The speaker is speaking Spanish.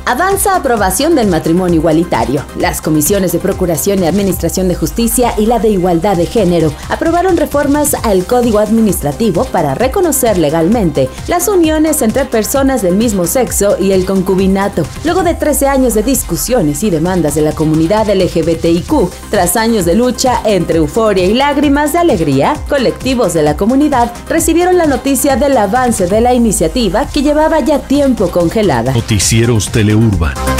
Avanza aprobación del matrimonio igualitario. Las comisiones de Procuración y Administración de Justicia y la de Igualdad de Género aprobaron reformas al Código Administrativo para reconocer legalmente las uniones entre personas del mismo sexo y el concubinato. Luego de 13 años de discusiones y demandas de la comunidad LGBTIQ, tras años de lucha entre euforia y lágrimas de alegría, colectivos de la comunidad recibieron la noticia del avance de la iniciativa que llevaba ya tiempo congelada. Noticieros Teleurban.